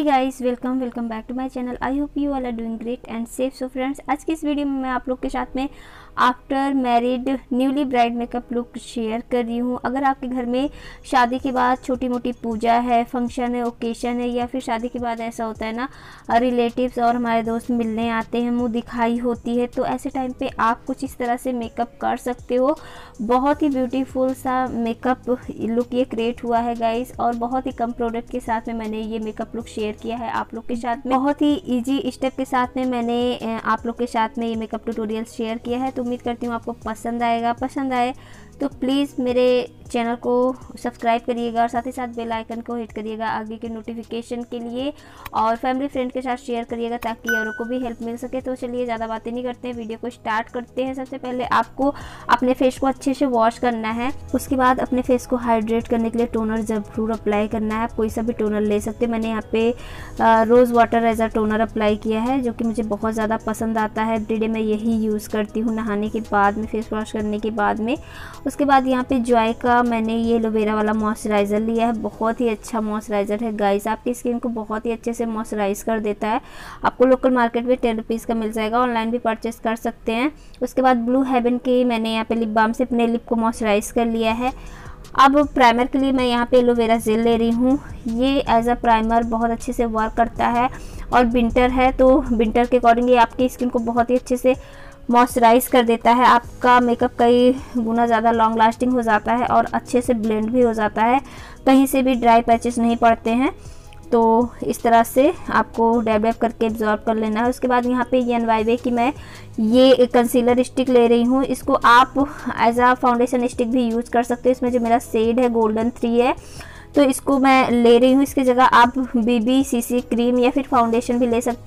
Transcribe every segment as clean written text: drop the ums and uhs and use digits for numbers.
Guys, welcome back to my channel. I hope you all are doing great and safe. So friends, आज की इस video में मैं आप लोग के साथ में after married newly bride makeup look share कर रही हूँ। अगर आपके घर में शादी के बाद छोटी मोटी पूजा है, फंक्शन है, ओकेशन है, या फिर शादी के बाद ऐसा होता है ना, रिलेटिव्स और हमारे दोस्त मिलने आते हैं, मुँह दिखाई होती है, तो ऐसे टाइम पे आप कुछ इस तरह से मेकअप कर सकते हो। बहुत ही ब्यूटीफुल सा मेकअप लुक ये क्रिएट हुआ है गाइस, और बहुत ही कम प्रोडक्ट के साथ में मैंने ये मेकअप लुक शेयर किया है आप लोग के साथ में। बहुत ही इजी स्टेप के साथ में मैंने आप लोग के साथ में ये मेकअप ट्यूटोरियल शेयर किया है। तो उम्मीद करती हूँ आपको पसंद आएगा। पसंद आए तो प्लीज़ मेरे चैनल को सब्सक्राइब करिएगा और साथ ही साथ बेल आइकन को हिट करिएगा आगे के नोटिफिकेशन के लिए, और फैमिली फ्रेंड के साथ शेयर करिएगा ताकि औरों को भी हेल्प मिल सके। तो चलिए ज़्यादा बातें नहीं करते हैं, वीडियो को स्टार्ट करते हैं। सबसे पहले आपको अपने फेस को अच्छे से वॉश करना है। उसके बाद अपने फेस को हाइड्रेट करने के लिए टोनर ज़रूर अप्लाई करना है। आप कोई सा भी टोनर ले सकते हैं। मैंने यहाँ पे rose water as a toner apply किया है, जो कि मुझे बहुत ज़्यादा पसंद आता है। एवरीडे मैं यही यूज़ करती हूँ नहाने के बाद में, फेस वॉश करने के बाद में। उसके बाद यहाँ पे जॉय का मैंने ये एलोवेरा वाला मॉइस्चराइज़र लिया है। बहुत ही अच्छा मॉइस्चराइज़र है गाइस, आपकी स्किन को बहुत ही अच्छे से मॉइस्चराइज कर देता है। आपको लोकल मार्केट में 10 रुपीज़ का मिल जाएगा, ऑनलाइन भी परचेस कर सकते हैं। उसके बाद ब्लू हेवन की मैंने यहाँ पे लिप बाम से अपने लिप को मॉइस्चराइज कर लिया है। अब प्राइमर के लिए मैं यहाँ पे एलोवेरा जेल ले रही हूँ। ये एज अ प्राइमर बहुत अच्छे से वर्क करता है, और विंटर है तो विंटर के अकॉर्डिंग ये आपकी स्किन को बहुत ही अच्छे से मॉइस्चराइज कर देता है। आपका मेकअप कई गुना ज़्यादा लॉन्ग लास्टिंग हो जाता है और अच्छे से ब्लेंड भी हो जाता है, कहीं से भी ड्राई पैचेस नहीं पड़ते हैं। तो इस तरह से आपको डैब डैब करके एब्जॉर्ब कर लेना है। उसके बाद यहाँ पे ये एनवाईवे की मैं ये कंसीलर स्टिक ले रही हूँ। इसको आप एज आ फाउंडेशन स्टिक भी यूज़ कर सकते हो। इसमें जो मेरा शेड है गोल्डन 3 है, तो इसको मैं ले रही हूँ। इसकी जगह आप BBCC क्रीम या फिर फाउंडेशन भी ले सकते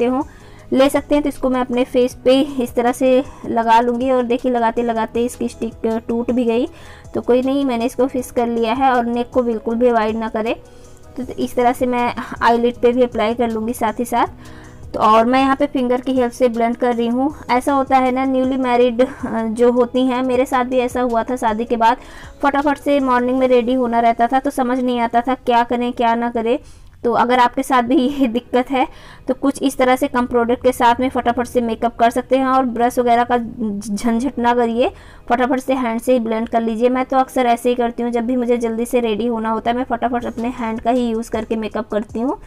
हैं। तो इसको मैं अपने फेस पे इस तरह से लगा लूँगी, और देखिए लगाते लगाते इसकी स्टिक टूट भी गई, तो कोई नहीं, मैंने इसको फिक्स कर लिया है। और नेक को बिल्कुल भी अवॉइड ना करे, तो इस तरह से मैं आईलिड पे भी अप्लाई कर लूँगी साथ ही साथ। तो और मैं यहाँ पे फिंगर की हेल्प से ब्लेंड कर रही हूँ। ऐसा होता है ना, न्यूली मैरिड जो होती हैं, मेरे साथ भी ऐसा हुआ था। शादी के बाद फटाफट से मॉर्निंग में रेडी होना रहता था, तो समझ नहीं आता था क्या करें क्या ना करें। तो अगर आपके साथ भी ये दिक्कत है तो कुछ इस तरह से कम प्रोडक्ट के साथ में फटाफट से मेकअप कर सकते हैं, और ब्रश वगैरह का झंझट ना करिए, फटाफट से हैंड से ही ब्लेंड कर लीजिए। मैं तो अक्सर ऐसे ही करती हूँ, जब भी मुझे जल्दी से रेडी होना होता है मैं फटाफट अपने हैंड का ही यूज़ करके मेकअप करती हूँ।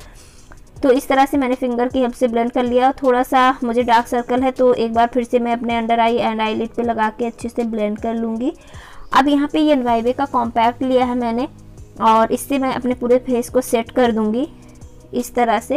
तो इस तरह से मैंने फिंगर की हेल्प से ब्लेंड कर लिया। थोड़ा सा मुझे डार्क सर्कल है, तो एक बार फिर से मैं अपने under eye and eye lid पर लगा के अच्छे से ब्लेंड कर लूँगी। अब यहाँ पर ये एनवाईवे का कॉम्पैक्ट लिया है मैंने, और इससे मैं अपने पूरे फेस को सेट कर दूँगी इस तरह से।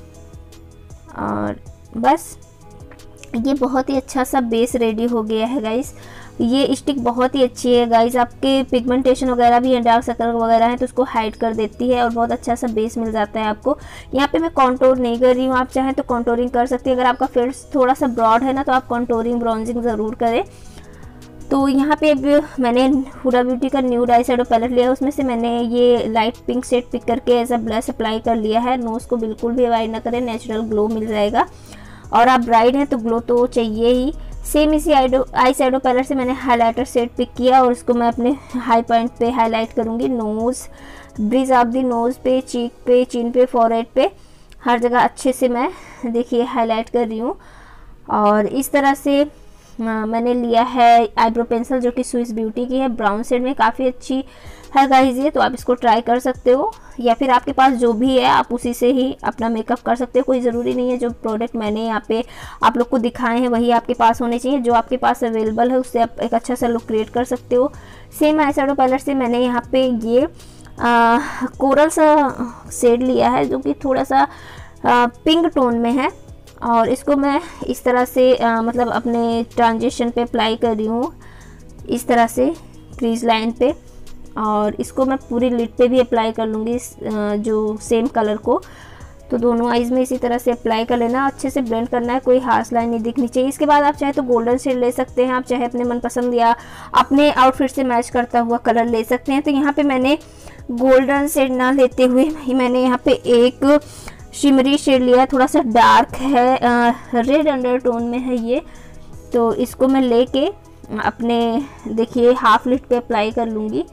और बस ये बहुत ही अच्छा सा बेस रेडी हो गया है गाइस। ये स्टिक बहुत ही अच्छी है गाइस, आपके पिगमेंटेशन वगैरह भी है, डार्क सर्कल वगैरह है तो उसको हाइड कर देती है, और बहुत अच्छा सा बेस मिल जाता है आपको। यहाँ पे मैं कॉन्टोर नहीं कर रही हूँ, आप चाहें तो कॉन्टोरिंग कर सकते हैं। अगर आपका फेस थोड़ा सा ब्रॉड है ना, तो आप कॉन्टोरिंग ब्रॉन्जिंग ज़रूर करें। तो यहाँ पे अब मैंने हुडा ब्यूटी का न्यूड आई शेडो पैलेट लिया है, उसमें से मैंने ये लाइट पिंक शेड पिक करके एज अ ब्लश अप्लाई कर लिया है। नोज़ को बिल्कुल भी अवॉइड ना करें, नेचुरल ग्लो मिल जाएगा। और आप ब्राइड हैं तो ग्लो तो चाहिए ही। सेम इसी आई शेडो पैलेट से मैंने हाइलाइटर शेड पिक किया, और उसको मैं अपने हाई पॉइंट पे हाईलाइट करूँगी। Nose, bridge of the nose पे, चीक पे, चिन पे, फॉरहेड पे, हर जगह अच्छे से मैं देखिए हाईलाइट कर रही हूँ। और इस तरह से मैंने लिया है आईब्रो पेंसिल, जो कि स्विस ब्यूटी की है, ब्राउन शेड में, काफ़ी अच्छी है गाइस ये, तो आप इसको ट्राई कर सकते हो। या फिर आपके पास जो भी है आप उसी से ही अपना मेकअप कर सकते हो। कोई ज़रूरी नहीं है जो प्रोडक्ट मैंने यहाँ पे आप लोग को दिखाए हैं वही आपके पास होने चाहिए। जो आपके पास अवेलेबल है उससे आप एक अच्छा सा लुक क्रिएट कर सकते हो। सेम आई शेडो पैलेट से मैंने यहाँ पे ये कोरल सा शेड लिया है, जो कि थोड़ा सा पिंक टोन में है, और इसको मैं इस तरह से मतलब अपने ट्रांजिशन पे अप्लाई कर रही हूँ इस तरह से क्रीज लाइन पे, और इसको मैं पूरी लिड पे भी अप्लाई कर लूँगी जो सेम कलर को। तो दोनों आईज़ में इसी तरह से अप्लाई कर लेना, अच्छे से ब्लेंड करना है, कोई हार्श लाइन नहीं दिखनी चाहिए। इसके बाद आप चाहे तो गोल्डन शेड ले सकते हैं, आप चाहे अपने मनपसंद या अपने आउटफिट से मैच करता हुआ कलर ले सकते हैं। तो यहाँ पे मैंने गोल्डन शेड ना लेते हुए मैंने यहाँ पे एक शिमरी शेड लिया है, थोड़ा सा डार्क है, रेड अंडरटोन में है ये। तो इसको मैं लेके अपने देखिए हाफ लिड पे अप्लाई कर लूँगी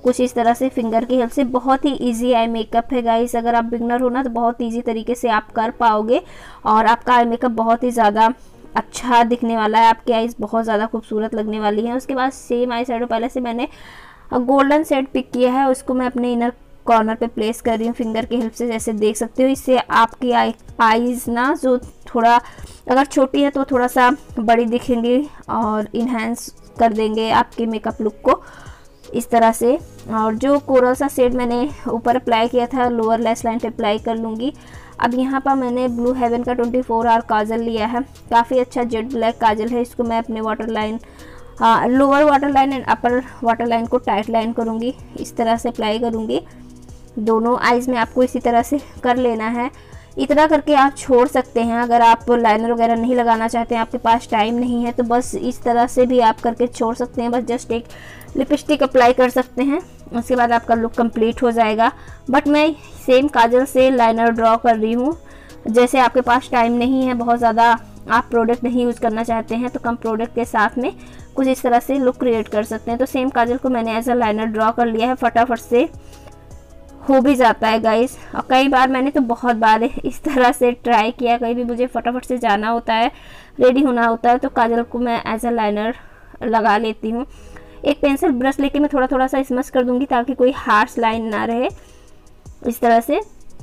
कुछ इस तरह से फिंगर की हेल्प से। बहुत ही इजी आई मेकअप है गाइस, अगर आप बिगनर हो ना तो बहुत इजी तरीके से आप कर पाओगे और आपका आई मेकअप बहुत ही ज़्यादा अच्छा दिखने वाला है, आपकी आईज बहुत ज़्यादा खूबसूरत लगने वाली है। उसके बाद सेम आई शेडो पहले से मैंने गोल्डन शेड पिक किया है, उसको मैं अपने इनर कॉर्नर पे प्लेस कर रही हूँ फिंगर की हेल्प से, जैसे देख सकते हो। इससे आपकी आईज ना जो थोड़ा अगर छोटी है तो थोड़ा सा बड़ी दिखेंगी और इन्हेंस कर देंगे आपके मेकअप लुक को इस तरह से। और जो कोरल सा शेड मैंने ऊपर अप्लाई किया था लोअर लैश लाइन पे अप्लाई कर लूँगी। अब यहाँ पर मैंने ब्लू हेवन का 24 आवर काजल लिया है, काफ़ी अच्छा जेट ब्लैक काजल है। इसको मैं अपने water line lower water line and upper water line को टाइट लाइन करूँगी, इस तरह से अप्लाई करूँगी। दोनों आईज़ में आपको इसी तरह से कर लेना है। इतना करके आप छोड़ सकते हैं, अगर आप लाइनर वगैरह नहीं लगाना चाहते हैं, आपके पास टाइम नहीं है तो बस इस तरह से भी आप करके छोड़ सकते हैं। बस जस्ट एक लिपस्टिक अप्लाई कर सकते हैं, उसके बाद आपका लुक कंप्लीट हो जाएगा। बट मैं सेम काजल से लाइनर ड्रॉ कर रही हूँ। जैसे आपके पास टाइम नहीं है, बहुत ज़्यादा आप प्रोडक्ट नहीं यूज़ करना चाहते हैं तो कम प्रोडक्ट के साथ में कुछ इस तरह से लुक क्रिएट कर सकते हैं। तो सेम काजल को मैंने एज अ लाइनर ड्रॉ कर लिया है, फटाफट से हो भी जाता है गाइस। और कई बार मैंने तो बहुत बार इस तरह से ट्राई किया, कहीं भी मुझे फटाफट से जाना होता है, रेडी होना होता है तो काजल को मैं एज अ लाइनर लगा लेती हूँ। एक पेंसिल ब्रश लेके मैं थोड़ा थोड़ा सा स्मच कर दूंगी ताकि कोई हार्श लाइन ना रहे, इस तरह से।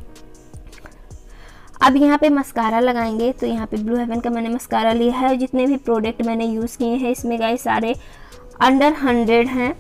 अब यहाँ पे मस्कारा लगाएंगे, तो यहाँ पे ब्लू हेवन का मैंने मस्कारा लिया है। जितने भी प्रोडक्ट मैंने यूज़ किए हैं इसमें गाइस सारे अंडर 100 हैं,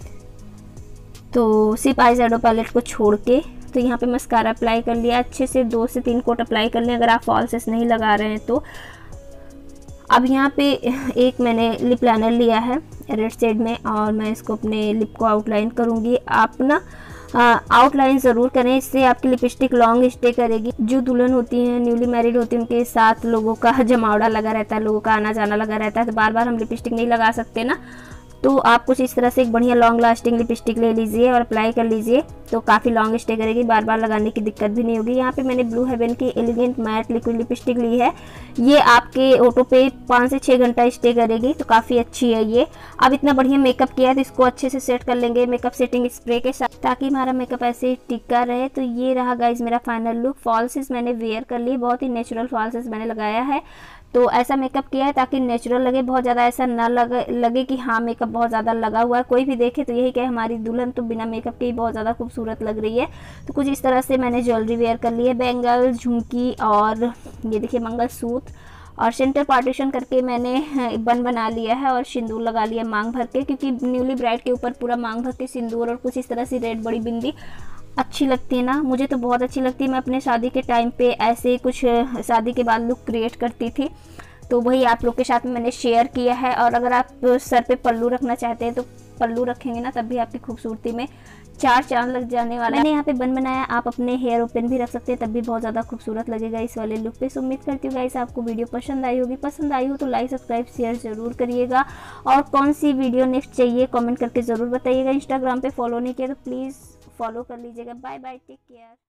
तो सिर्फ आई शेडो पैलेट को छोड़ के। तो यहाँ पे मस्कारा अप्लाई कर लिया, अच्छे से 2 से 3 कोट अप्लाई कर लें अगर आप फॉल्सेस नहीं लगा रहे हैं तो। अब यहाँ पे एक मैंने लिप लाइनर लिया है रेड शेड में और मैं इसको अपने लिप को आउटलाइन करूँगी। आप ना आउटलाइन ज़रूर करें, इससे आपकी लिपस्टिक लॉन्ग स्टे करेगी। जो दुल्हन होती हैं, न्यूली मैरिड होती हैं, उनके साथ लोगों का जमावड़ा लगा रहता है, लोगों का आना जाना लगा रहता है, तो बार बार हम लिपस्टिक नहीं लगा सकते ना। तो आप कुछ इस तरह से एक बढ़िया लॉन्ग लास्टिंग लिपस्टिक ले लीजिए और अप्लाई कर लीजिए, तो काफ़ी लॉन्ग स्टे करेगी, बार बार लगाने की दिक्कत भी नहीं होगी। यहाँ पे मैंने ब्लू हेवन की एलिगेंट मैट लिक्विड लिपस्टिक ली है, ये आपके ऑटो पे 5 से 6 घंटा स्टे करेगी, तो काफ़ी अच्छी है ये। अब इतना बढ़िया मेकअप किया है तो इसको अच्छे से सेट कर लेंगे मेकअप सेटिंग स्प्रे के साथ, ताकि हमारा मेकअप ऐसे टिका रहे। तो ये रहा गाइज मेरा फाइनल लुक। फॉल्सेस मैंने वेयर कर लिए, बहुत ही नेचुरल फॉल्सेस मैंने लगाया है, तो ऐसा मेकअप किया है ताकि नेचुरल लगे, बहुत ज़्यादा ऐसा ना लगे कि हाँ मेकअप बहुत ज़्यादा लगा हुआ है। कोई भी देखे तो यही कहे हमारी दुल्हन तो बिना मेकअप के ही बहुत ज़्यादा खूबसूरत लग रही है। तो कुछ इस तरह से मैंने ज्वेलरी वेयर कर ली है, बैंगल, झुमकी और ये देखिए मंगलसूत्र, और सेंटर पार्टीशन करके मैंने बन बना लिया है और सिंदूर लगा लिया मांग भर के, क्योंकि न्यूली ब्राइड के ऊपर पूरा मांग भर के सिंदूर और कुछ इस तरह से रेड बड़ी बिंदी अच्छी लगती है ना, मुझे तो बहुत अच्छी लगती है। मैं अपने शादी के टाइम पे ऐसे कुछ शादी के बाद लुक क्रिएट करती थी, तो वही आप लोग के साथ में मैंने शेयर किया है। और अगर आप सर पे पल्लू रखना चाहते हैं तो पल्लू रखेंगे ना, तब भी आपकी खूबसूरती में 4 चांद लग जाने वाला है। मैंने यहाँ पे बन बनाया, आप अपने हेयर ओपन भी रख सकते हैं, तब भी बहुत ज़्यादा खूबसूरत लगेगा इस वाले लुक पे। सो उम्मीद करती हूँ गाइस आपको वीडियो पसंद आई होगी। पसंद आई हो तो लाइक सब्सक्राइब शेयर ज़रूर करिएगा, और कौन सी वीडियो नेक्स्ट चाहिए कमेंट करके ज़रूर बताइएगा। इंस्टाग्राम पे फॉलो नहीं किया तो प्लीज़ फॉलो कर लीजिएगा। Bye bye, take care.